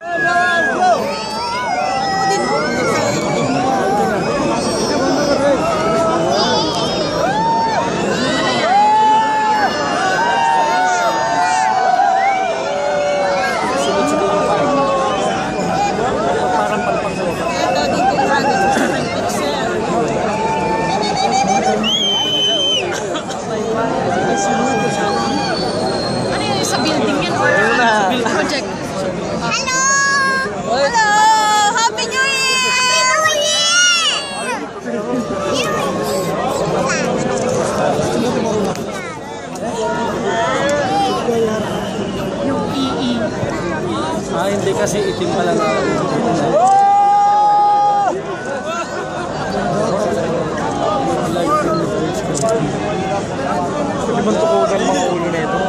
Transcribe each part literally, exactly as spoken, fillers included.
U A E. Ah, hindi kasi itim pala na. Pwede bang tukugan mga ulo na ito?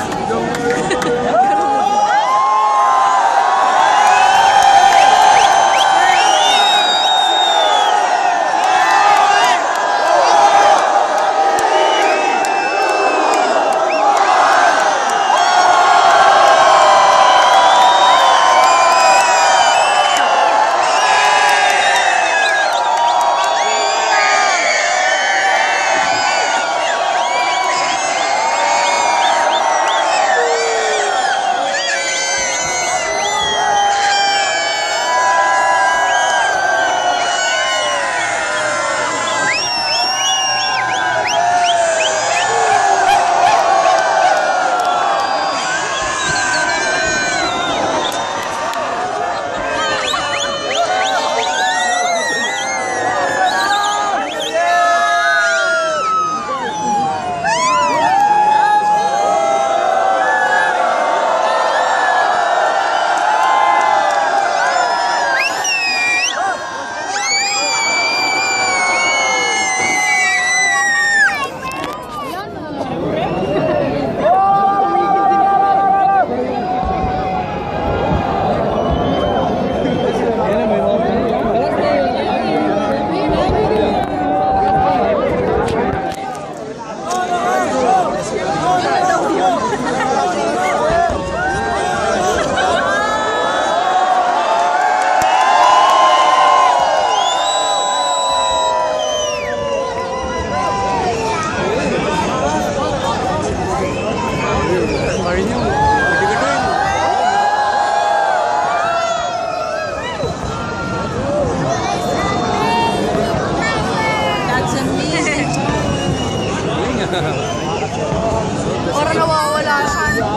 Para nawawala siya.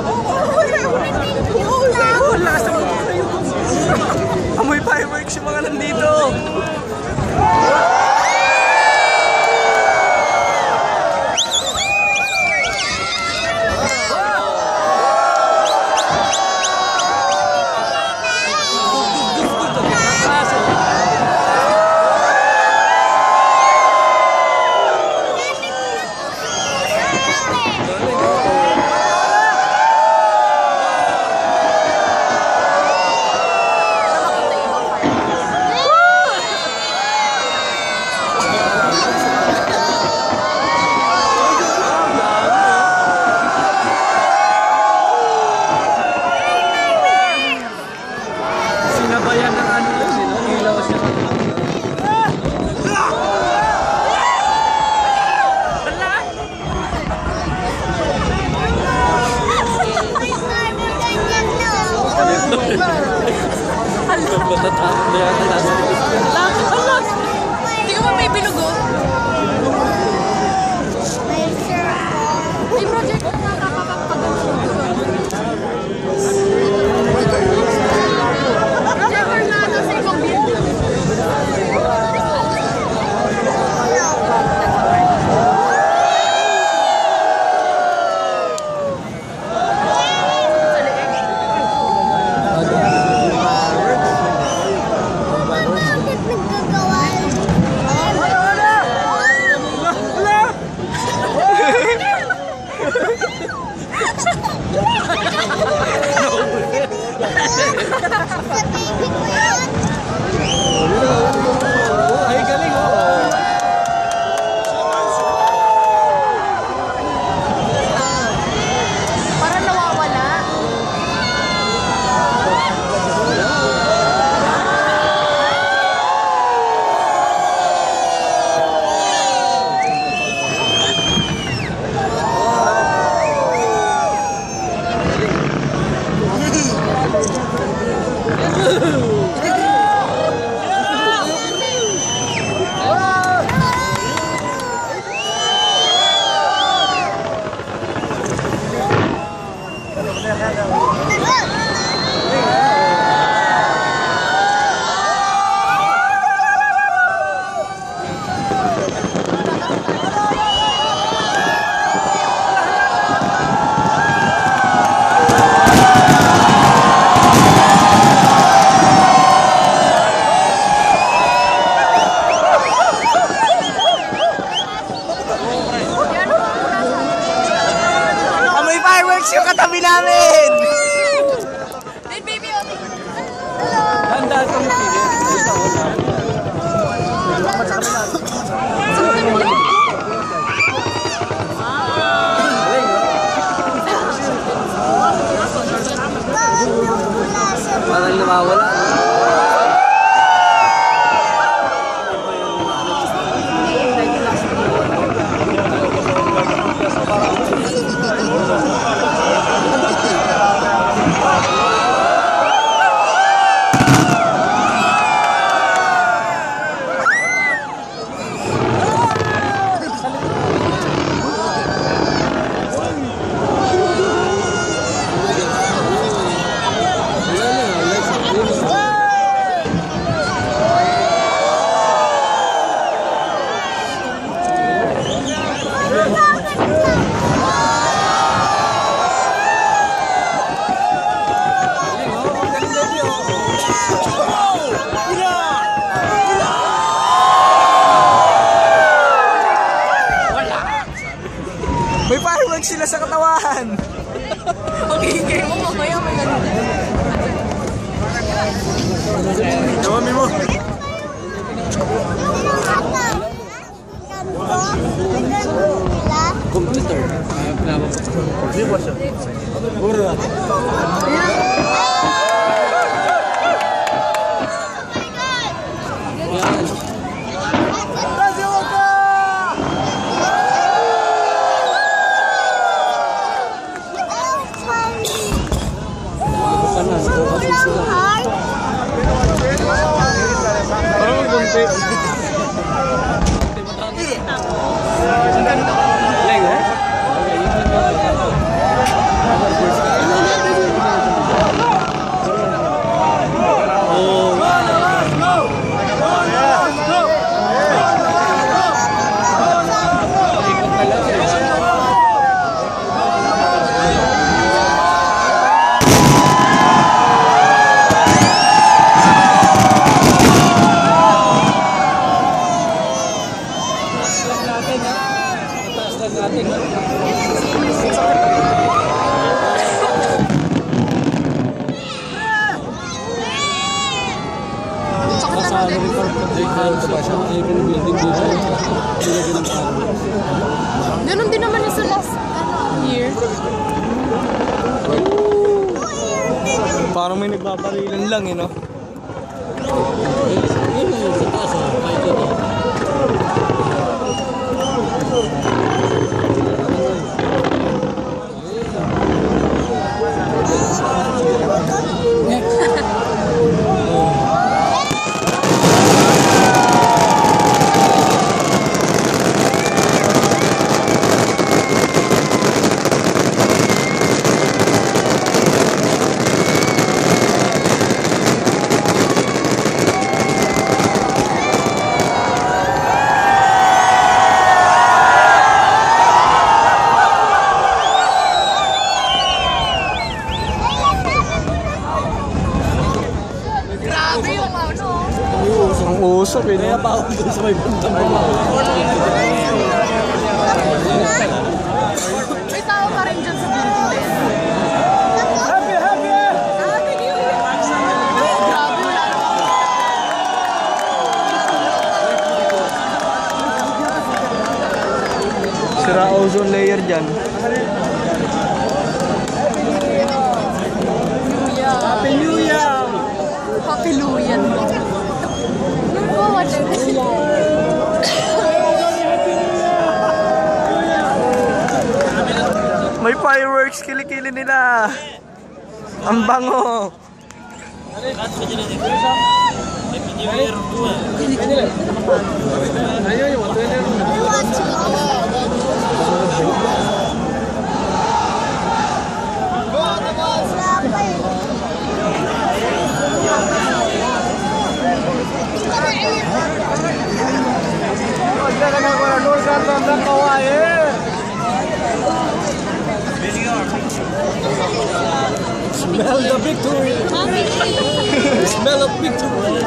Wala sa mga kayo. Amoy fireworks yung mga nandito. Sinabayan ng ano yun, ilaw siya. Matatakot na yan. Alam! Hindi ka ba may binugo? May project na nakakapagpagano. Projector na ito sa ibang building. Ay, galing oh. Parang nawawala. Handa itong tigil. Parang lumawala. May fireworks sila sa katawan! Okay, kayo mo mamaya may ganun. Dawami mo! Computer. Hindi ba siya? Ura. Ganun din naman yung sa last year. Parang may nagbabarilan lang eh, no? Ang usap eh. Kaya pa ako doon sa may bundang mga. May tao pa rin dyan sa building na yan. Happy, happy! Happy New Year! Grabe, wala naman. Sira ozone layer dyan. Happy New Year! Happy Luyan. May fireworks, kilikili nila. Ang bango. Smell the victory! Smell of victory!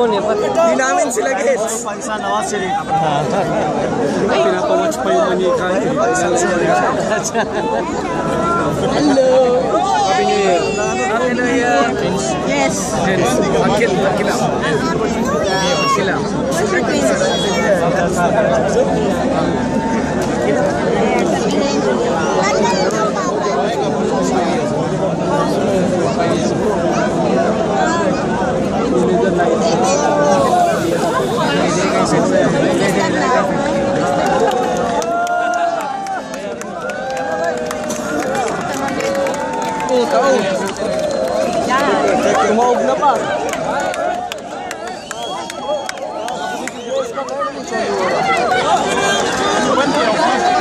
Hindi namin sila gets. Pinapawatch pa yung manika. Hello. Happy New Year. Happy New Year. Yes. Akil, akil lang. Akil lang. Tumaog na pa. Buen día.